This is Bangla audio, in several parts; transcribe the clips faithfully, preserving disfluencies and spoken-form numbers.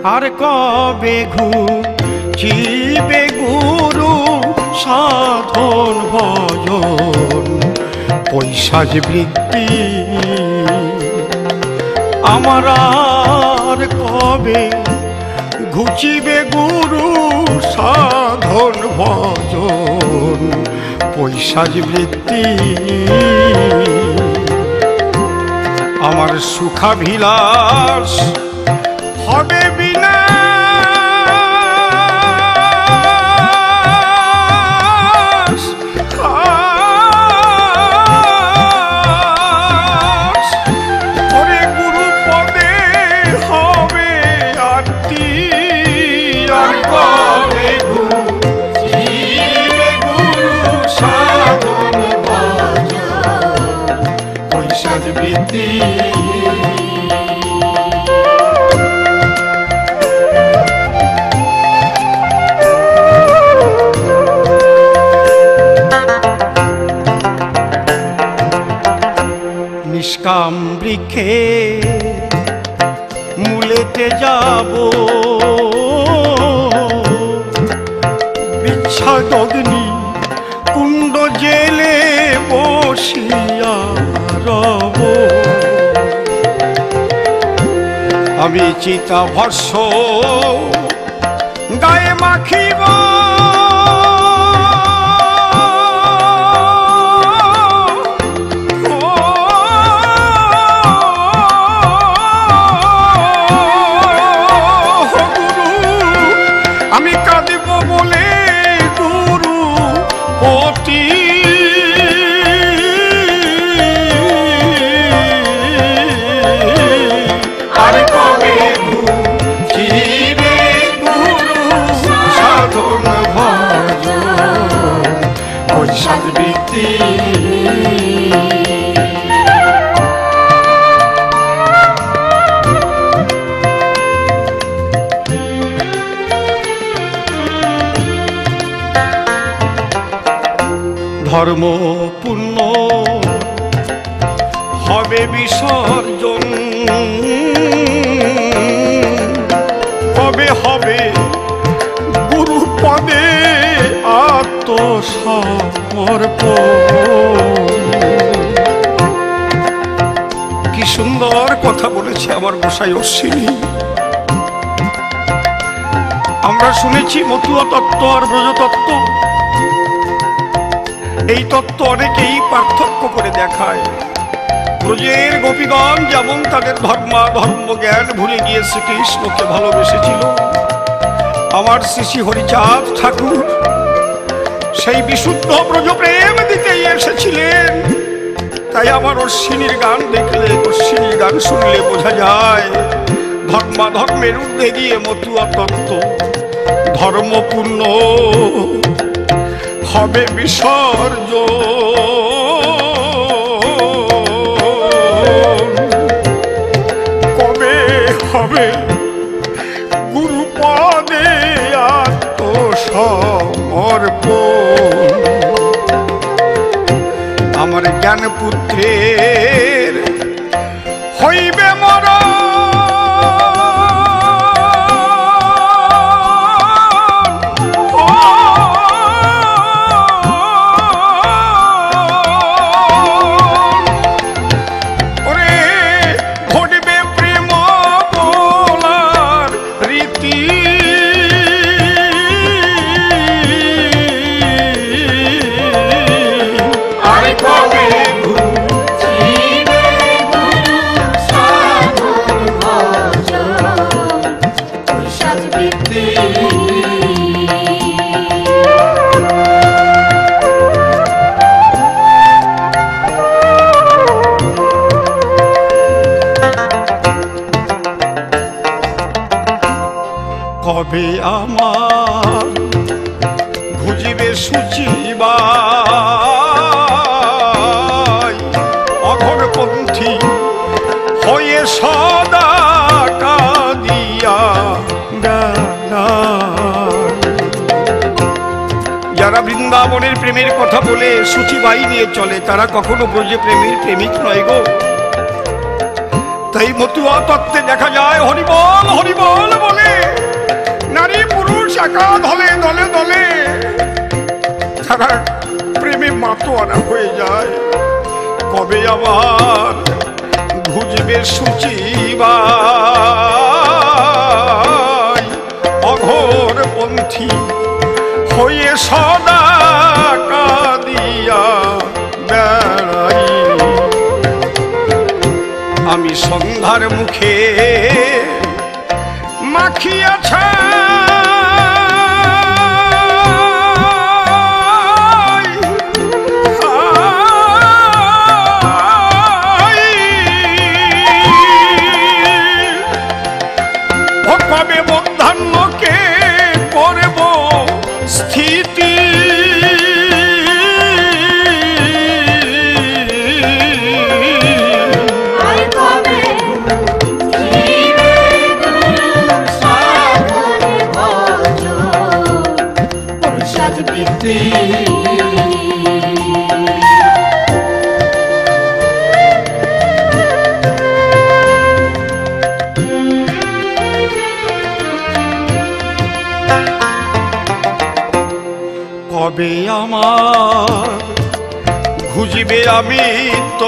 আর কবে ঘুচিবে গুরু সাধন ভজন পৈশাচ বৃত্তি আমার আর কবে ঘুচিবে গুরু সাধন ভজন পৈশাচ বৃত্তি আমার সুখাভিলাষ হবে বিনা নিষ্কাম বৃক্ষে মূলেতে যাব বিচ্ছাদ অগ্নি কুণ্ড জেলে বসিয়া রব আমি চিতা ভস্য গায়ে মাখিব আমি কাঁদিব বলে গুরু পতি আর কবে ঘুচিবে গুরু সাধন ভজন পৈশাচ বৃত্তি ধর্ম পুণ্য হবে বিসর্জন কবে হবে গুরু পদে আত্মসমর্পণ কি সুন্দর কথা বলেছে আমার গোসাই অশ্বিনী। আমরা শুনেছি মতুয়া তত্ত্ব আর ব্রজতত্ত্ব, এই তত্ত্ব অনেকেই পার্থক্য করে দেখায়। ব্রজের গোপীগণ যেমন তাদের ধর্মা ধর্ম জ্ঞান ভুলে গিয়ে শ্রীকৃষ্ণকে ভালোবেসেছিল, আমার শ্রী শ্রী হরিচাঁদ ঠাকুর সেই বিশুদ্ধ ব্রজ প্রেম দিতেই এসেছিলেন। তাই আমার অশ্বিনীর গান দেখলে, অশ্বিনীর গান শুনলে বোঝা যায় ধর্মা ধর্মের ঊর্ধ্বে গিয়ে মতুয়া তত্ত্ব ধর্ম পূর্ণ হবে বিসর্জন কবে হবে গুরু পদে আত্মসমর্পণ আমার জ্ঞান পুত্রের হইবে মরণ কবে আমার ঘুজিবে সুচিবাই অঘরপন্থী হয়ে সদা কাঁদিয়া যারা বৃন্দাবনের প্রেমের কথা বলে সুচিবাই নিয়ে চলে তারা কখনো ব্রজে প্রেমের প্রেমিক নয় গো। তাই মতুয়া তত্ত্বে দেখা যায় হরিবল হরিবল বলে কবে আবার ঘুজবে সুচিবা অঘোর পন্থী হয়ে সদা কাঁদিয়া বেড়াই। আমি সন্ধ্যার মুখে মাখিয়াছে কবে বন্ধান্যকে করব স্থিতি কবে আমার খুঁজিবে আমি তো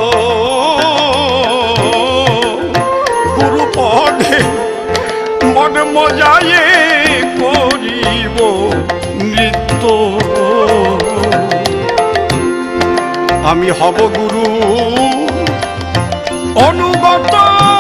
গুরু পদে মন মজায়ে করিব নৃত্য। আমি হব গুরু অনুগত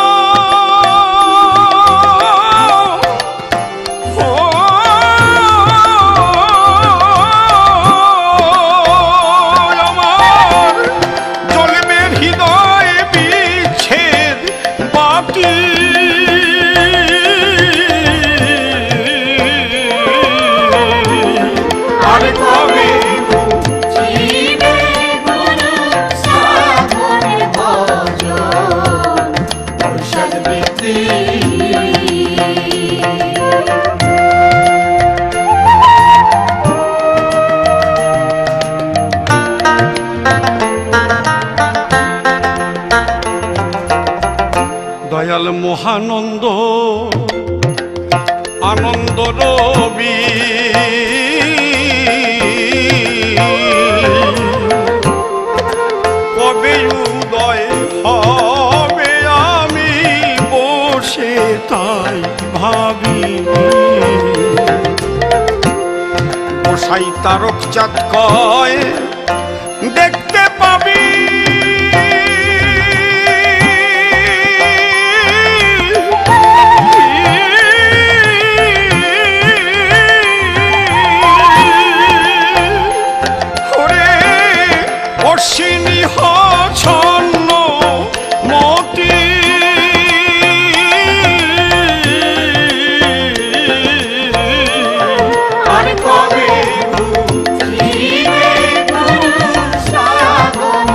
দয়াল মহানন্দ আনন্দ রবি কবে উদয় হবে আমি বসে তাই ভাবি। গোসাই তারক চাঁদ কয় দেখতে পাবি অশ্বিনী ছন্ন মতি আর কবে সাধন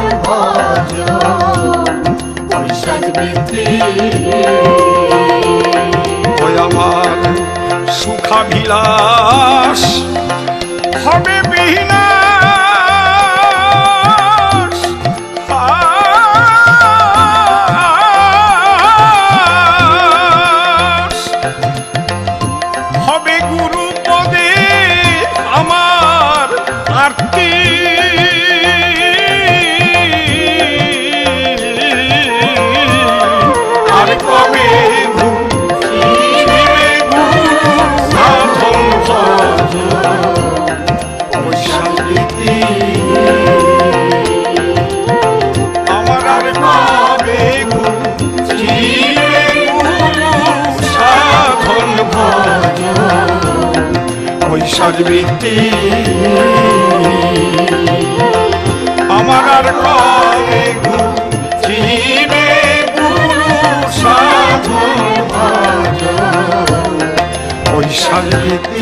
ভজন আমার সুখাভিলাষ হবে বিহীনা হবে গুরু পদে আমার আরতি। আর কবে সাধন শান্তি আমার আর কবে সাধন বৈশাখবৃত্তি আমার আর কবে ঘুচিবে গুরু সাধন বৈশাখবৃত্তি।